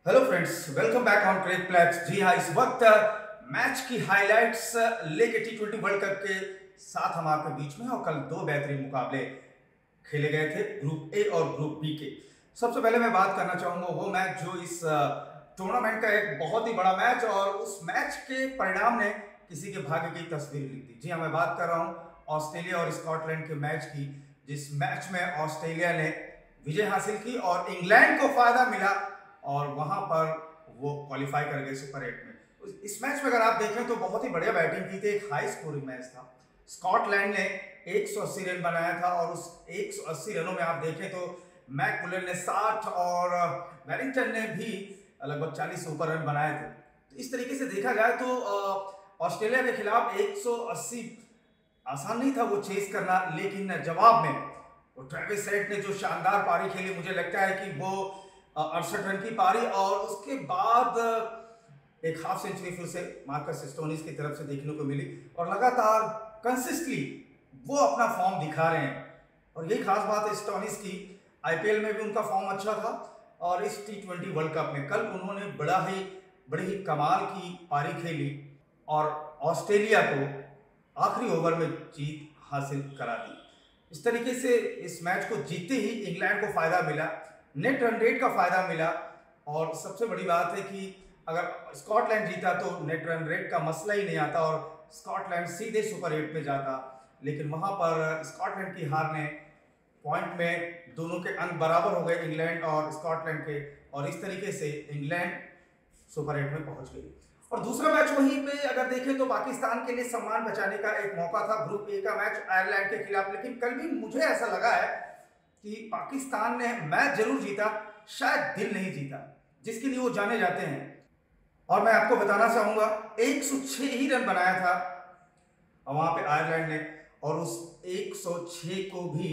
Hello friends, welcome back on Crick Plex. जी हाँ, इस वक्त मैच की हाइलाइट्स लेके टी20 वर्ल्ड कप के साथ हम आपके बीच में हैं। और कल दो बेहतरीन मुकाबले खेले गए थे, ग्रुप ए और ग्रुप बी के। सबसे पहले मैं बात करना चाहूंगा वो मैच जो इस टूर्नामेंट का एक बहुत ही बड़ा मैच और उस मैच के परिणाम ने किसी के भाग्य की तस्वीर लिख दी। जी हाँ, मैं बात कर रहा हूँ ऑस्ट्रेलिया और स्कॉटलैंड के मैच की, जिस मैच में ऑस्ट्रेलिया ने विजय हासिल की और इंग्लैंड को फायदा मिला और वहां पर वो क्वालिफाई कर गए सुपर 8 में। इस मैच में अगर आप देखें तो बहुत ही बढ़िया बैटिंग की थी, एक हाई स्कोरिंग मैच था। स्कॉटलैंड ने 180 रन बनाया था और उस 180 रनों में आप देखें तो मैककुलन ने 60 और वेलिंगटन ने भी लगभग 40 ऊपर रन बनाए थे। तो इस तरीके से देखा जाए तो ऑस्ट्रेलिया के खिलाफ 180 आसान नहीं था वो चेस करना, लेकिन जवाब में वो ट्रेविस हेड ने जो शानदार पारी खेली, मुझे लगता है कि वो 68 रन की पारी और उसके बाद एक हाफ सेंचुरी फिर से मार्कस स्टोनिस की तरफ से देखने को मिली और लगातार कंसिस्टेंटली वो अपना फॉर्म दिखा रहे हैं। और यही खास बात है स्टोनिस की, आईपीएल में भी उनका फॉर्म अच्छा था और इस टी20 वर्ल्ड कप में कल उन्होंने बड़ी ही कमाल की पारी खेली और ऑस्ट्रेलिया को आखिरी ओवर में जीत हासिल करा दी। इस तरीके से इस मैच को जीतते ही इंग्लैंड को फायदा मिला, नेट रन रेट का फायदा मिला। और सबसे बड़ी बात है कि अगर स्कॉटलैंड जीता तो नेट रन रेट का मसला ही नहीं आता और स्कॉटलैंड सीधे सुपर 8 में जाता। लेकिन वहां पर स्कॉटलैंड की हार ने पॉइंट में दोनों के अंक बराबर हो गए, इंग्लैंड और स्कॉटलैंड के, और इस तरीके से इंग्लैंड सुपर 8 में पहुंच गई। और दूसरा मैच वहीं पे अगर देखें तो पाकिस्तान के लिए सम्मान बचाने का एक मौका था, ग्रुप ए का मैच आयरलैंड के खिलाफ। लेकिन कल भी मुझे ऐसा लगा है कि पाकिस्तान ने मैच जरूर जीता, शायद दिल नहीं जीता जिसके लिए वो जाने जाते हैं। और मैं आपको बताना चाहूंगा 106 ही रन बनाया था वहां पे आयरलैंड ने, और उस 106 को भी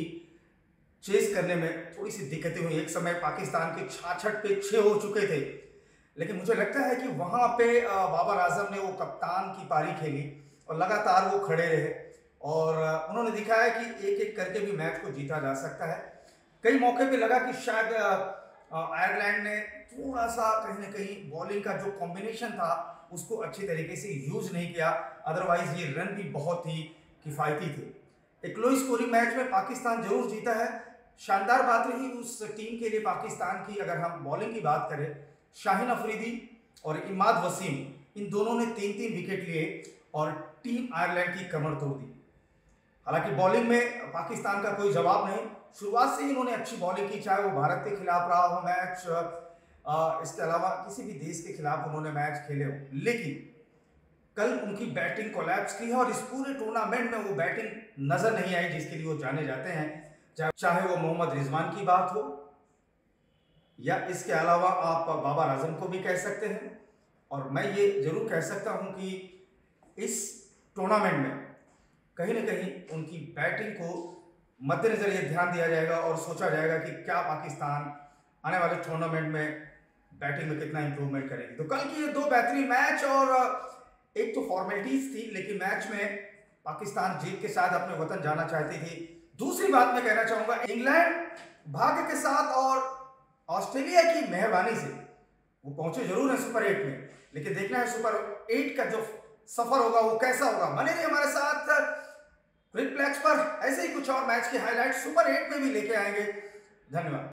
चेस करने में थोड़ी सी दिक्कतें हुई। एक समय पाकिस्तान के 66 पे 6 हो चुके थे, लेकिन मुझे लगता है कि वहां पे बाबर आजम ने वो कप्तान की पारी खेली और लगातार वो खड़े रहे और उन्होंने दिखाया कि एक एक करके भी मैच को जीता जा सकता है। कई मौके पे लगा कि शायद आयरलैंड ने थोड़ा सा कहीं ना कहीं बॉलिंग का जो कॉम्बिनेशन था उसको अच्छी तरीके से यूज नहीं किया, अदरवाइज ये रन भी बहुत ही किफायती थे। एक लो स्कोरिंग मैच में पाकिस्तान जरूर जीता है। शानदार बात रही उस टीम के लिए पाकिस्तान की। अगर हम बॉलिंग की बात करें, शाहीन अफरीदी और इमाद वसीम, इन दोनों ने 3-3 विकेट लिए और टीम आयरलैंड की कमर तोड़ दी। हालांकि बॉलिंग में पाकिस्तान का कोई जवाब नहीं, शुरुआत से ही इन्होंने अच्छी बॉलिंग की, चाहे वो भारत के खिलाफ रहा हो मैच, इसके अलावा किसी भी देश के खिलाफ उन्होंने मैच खेले हो। लेकिन कल उनकी बैटिंग कोलैप्स की है और इस पूरे टूर्नामेंट में वो बैटिंग नजर नहीं आई जिसके लिए वो जाने जाते हैं। चाहे वो मोहम्मद रिजवान की बात हो या इसके अलावा आप बाबर आजम को भी कह सकते हैं। और मैं ये जरूर कह सकता हूं कि इस टूर्नामेंट में कहीं ना कहीं उनकी बैटिंग को मद्देनजर ये ध्यान दिया जाएगा और सोचा जाएगा कि क्या पाकिस्तान आने वाले टूर्नामेंट में बैटिंग में कितना इंप्रूवमेंट करेगी। तो कल की ये दो बेहतरीन मैच, और एक तो फॉर्मेलिटीज थी लेकिन मैच में पाकिस्तान जीत के साथ अपने वतन जाना चाहती थी। दूसरी बात मैं कहना चाहूंगा, इंग्लैंड भाग्य के साथ और ऑस्ट्रेलिया की मेहरबानी से वो पहुंचे जरूर है सुपर 8 में, लेकिन देखना है सुपर 8 का जो सफर होगा वो कैसा होगा। बने रहिए हमारे साथ क्रिक प्लेक्स पर, ऐसे ही कुछ और मैच की हाईलाइट सुपर 8 में भी लेके आएंगे। धन्यवाद।